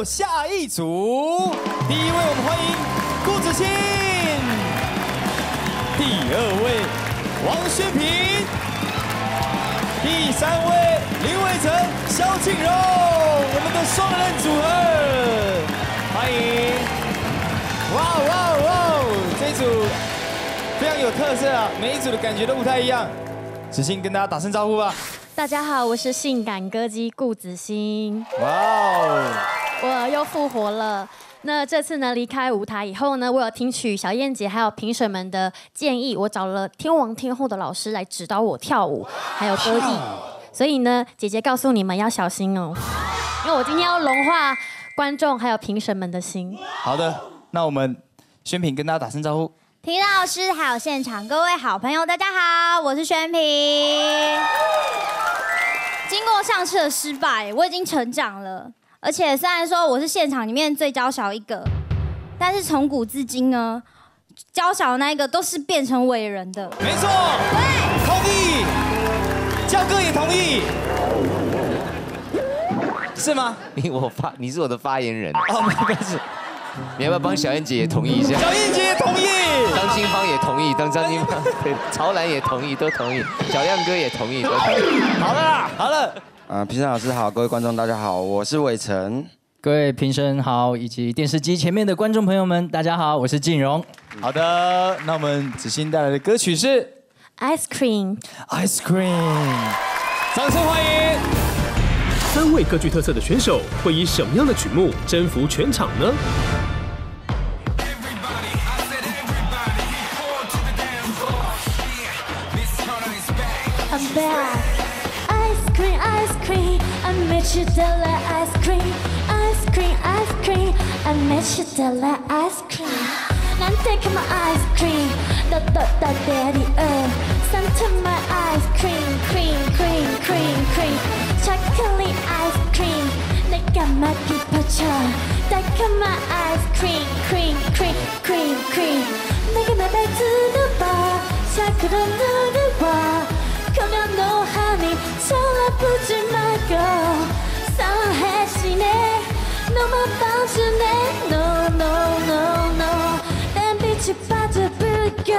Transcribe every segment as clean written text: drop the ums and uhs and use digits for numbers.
下一组。第一位，我们欢迎顾子欣；第二位，王宣平；第三位，林伟成、萧敬荣，我们的双人组合，欢迎！哇哇哇！这一组非常有特色啊，每一组的感觉都不太一样。子欣跟大家打声招呼吧。 大家好，我是性感歌姬顾子欣。 哇哦！ 我又复活了。那这次呢，离开舞台以后呢，我有听取小燕姐还有评审们的建议，我找了天王天后的老师来指导我跳舞，还有歌艺。所以呢，姐姐告诉你们要小心哦，因为我今天要融化观众还有评审们的心。 好的，那我们宣平跟大家打声招呼。 皮老师还有现场各位好朋友，大家好，我是宣平。经过上次的失败，我已经成长了。而且虽然说我是现场里面最娇小一个，但是从古至今呢，娇小的那一个都是变成伟人的。 没错， 对， 同意，焦哥也同意，是吗？ 你是我的发言人哦，没关系。 你要不要帮小燕姐也同意一下？ 小燕姐也同意， 张清芳也同意，张清芳对，曹兰也同意，都同意，小亮哥也同意，都同意。 好了啦，好了。 评审老师好，各位观众大家好，我是伟成。 各位评审好，以及电视机前面的观众朋友们，大家好，我是靖荣。 好的，那我们子欣带来的歌曲是 Ice Cream。 Ice Cream， 掌声欢迎。 3位各具特色的选手会以什么样的曲目征服全场呢？ I'm back. Ice cream, ice cream. I made you like ice cream. Ice cream, ice cream. I made you like ice cream. 난 take my ice cream. 너 daddy Some to my ice cream, cream, cream, cream, cream. Chocolate ice cream. 내가 맡기 퍼쳐. 달콤한 ice cream, cream, cream, cream, cream. 내게 내 발 들어봐. 자꾸로 들어와. Come on, no honey, 쳐다보지 말고 싸해지네 너만 봐주네 No, no, no, no 난 빛이 빠져불겨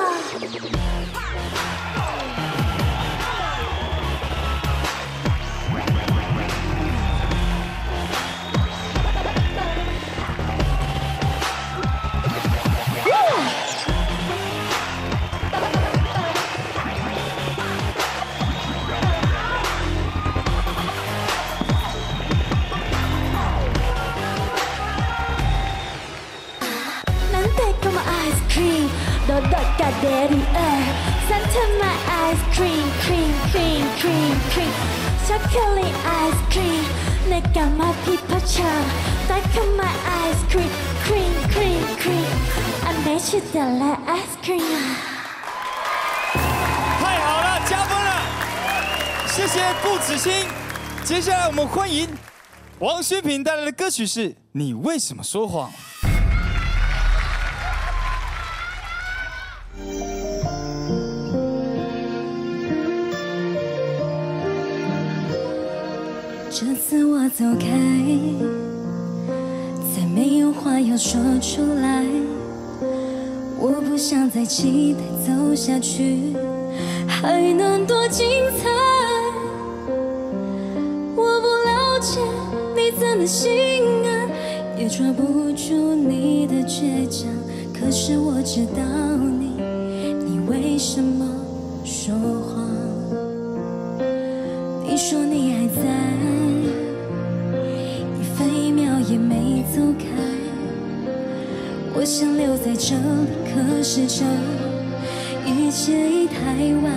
너가 내리에 Santa my ice cream, cream, cream, cream, cream Chocolate ice cream 내가 맡기 퍼쳐 달콤한 ice cream, cream, cream, cream I made you like ice cream 太好了，加分了，谢谢顾子欣。接下来我们欢迎王宣平带来的歌曲是《你为什么说谎》。 这次我走开，再没有话要说出来。我不想再期待走下去，还能多精彩。我不了解你怎么心安，也抓不住你的倔强。可是我知道你为什么说谎？你说你还在。 也没走开，我想留在这里，可是这一切已太晚。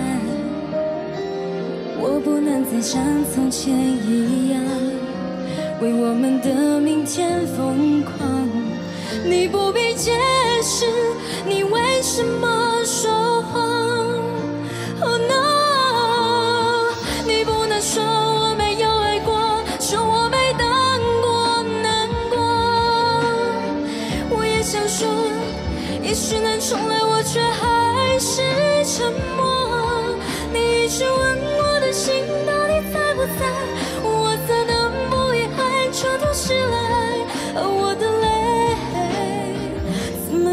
我不能再像从前一样，为我们的明天疯狂。你不必解释，你为什么说谎 ？Oh no， 你不能说我没有爱过，说我没当过。 想说，也许能重来，我却还是沉默。你一直问我的心到底在不在，我怎能不遗憾，这都是爱。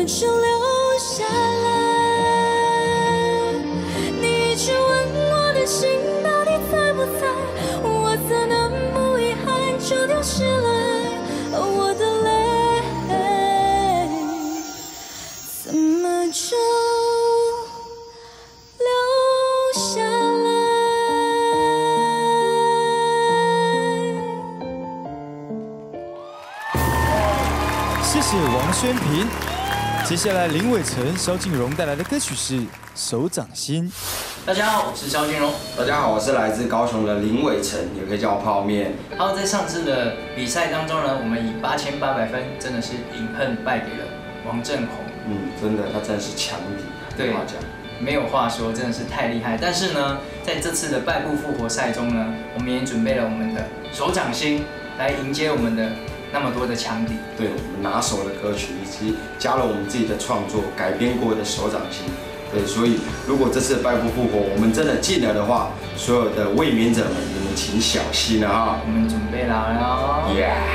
么就留下来？你一直问我的心到底在不在，我怎能不遗憾就丢失了我的泪？怎么就留下来？ 谢谢王宣平。接下来林伟成、萧敬荣带来的歌曲是《手掌心》。 大家好，我是萧敬荣。 大家好，我是来自高雄的林伟成，也可以叫我泡面。 好，在上次的比赛当中呢，我们以8800分，真的是饮恨败给了王振宏。 真的，他真的是强敌， 对，没有话说，真的是太厉害。但是呢，在这次的败部复活赛中呢，我们也准备了我们的手掌心来迎接我们的那么多的强敌。 对，我们拿手的歌曲，以及加了我们自己的创作改编过的手掌心。对，所以如果这次的败部复活我们真的进了的话，所有的卫冕者们，你们请小心了啊！ 我们准备好了。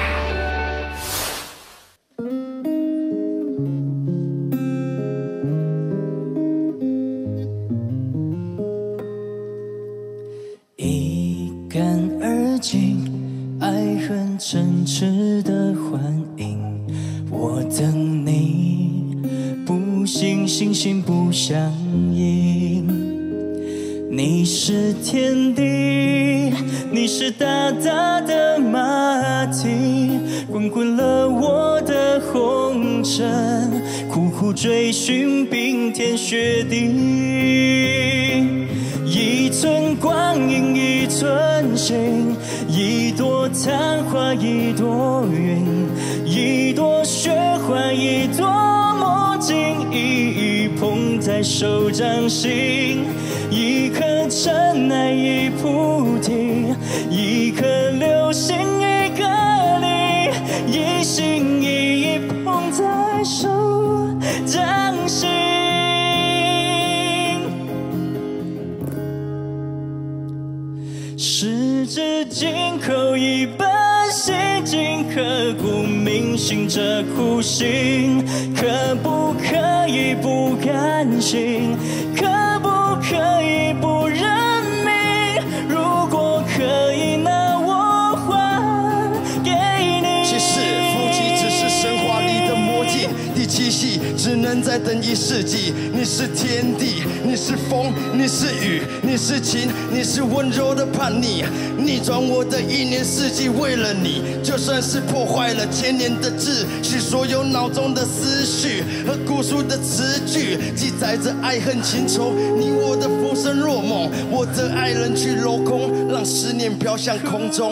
一干而尽，爱恨嗔痴的幻影。我等你，不信星星不相应。你是天地，你是大大的马蹄，滚滚了我的红尘，苦苦追寻冰天雪地。一寸光阴一寸心，一朵昙花一朵云，一朵雪花一朵墨镜，一一捧在手掌心。一颗尘埃一菩提，一颗流星一个你，一心一意捧在手掌心。十指紧扣一本心经，刻骨铭心这苦心，可不可以不甘心？可不可以不认命？如果可以，那我还给你。 其实夫妻只是神话里的魔镜，第七戏只能再等1世纪。你是天地，你是风，你是雨，你是情，你是温柔的叛逆，逆转我的1年4季，为了你，就算是破坏了1000年的秩序，所有脑中的思绪和古书的词句，记载着爱恨情仇，你我的浮生若梦，我的爱人去镂空，让思念飘向空中。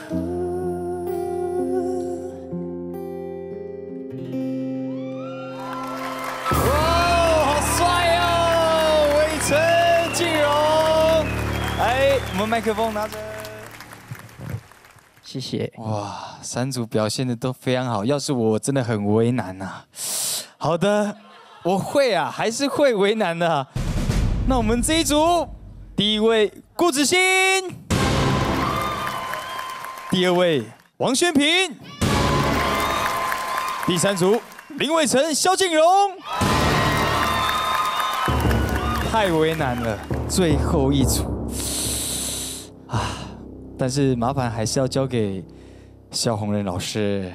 我们麦克风拿着， 谢谢。 哇，3组表现的都非常好，要是我真的很为难呐。好的，我会啊，还是会为难的。那我们这一组，第1位顾子欣，第2位王宣平，第3组林伟成、萧敬荣。太为难了，最后一组。但是麻烦还是要交给萧宏仁老师。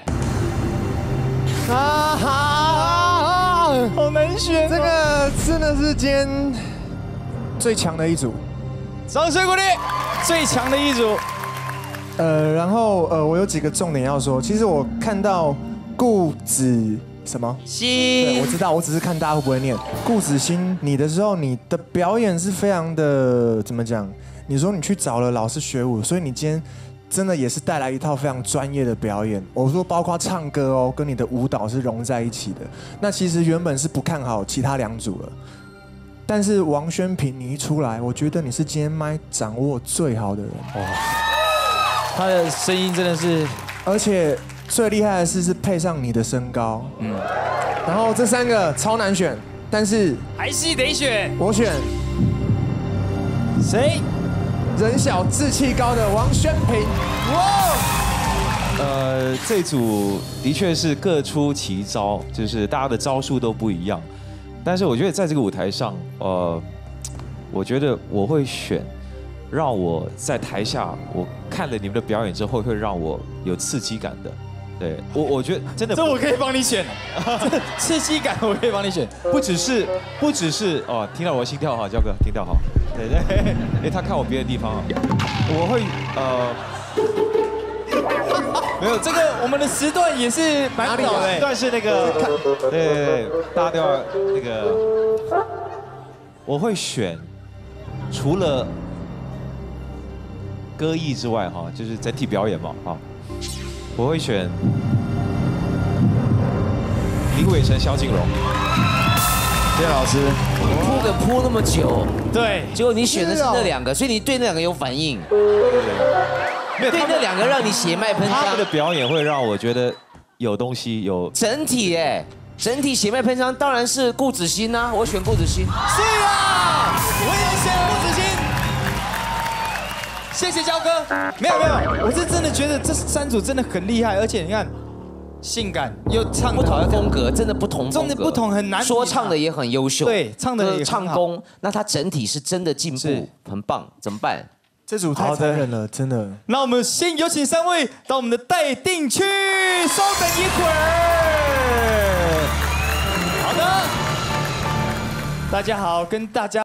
好难选， 这个真的是今天最强的一组， 掌声鼓励，最强的一组。 然后我有几个重点要说。其实我看到顾子什么欣， 对，我知道，我只是看大家会不会念顾子欣你的时候，你的表演是非常的怎么讲？你说你去找了老师学舞，所以你今天真的也是带来一套非常专业的表演。我说包括唱歌哦，跟你的舞蹈是融在一起的。那其实原本是不看好其他2组了，但是王宣平你一出来，我觉得你是今天麦掌握最好的人。哇， 他的声音真的是， 而且最厉害的是配上你的身高。然后这3个超难选，但是还是得选。 我选谁？ 人小志气高的王宣平。哇！ 这组的确是各出奇招，就是大家的招数都不一样。但是我觉得在这个舞台上，我觉得我会选让我在台下我看了你们的表演之后，会让我有刺激感的。对我觉得真的， 这我可以帮你选，刺激感我可以帮你选， 不只是哦，听到我的心跳哈，焦哥听到好，对对，哎他看我别的地方啊，我会没有这个我们的时段也是蛮早的， 时段是那个，对，大家都要那个，我会选除了歌艺之外哈，就是整体表演嘛哈。我会选林伟成、萧敬融。 谢谢老师。 铺梗铺那么久， 对， 结果你选的是那两个，所以你对那两个有反应。对那两个让你血脉喷张。 他们的表演会让我觉得有东西，有整体哎，整体血脉喷张当然是顾子欣啊，我选顾子欣。 是啊，我也选顾子欣。谢谢焦哥，没有，我是真的觉得这三组真的很厉害，而且你看，性感又唱不同的风格，真的不同风格， 真的不同很难。 说唱的也很优秀， 对，唱的也唱功，那他整体是真的进步，很棒，怎么办？ 这组太残忍了，真的。 那我们先有请3位到我们的待定区，稍等一会儿。好的，大家好，跟大家。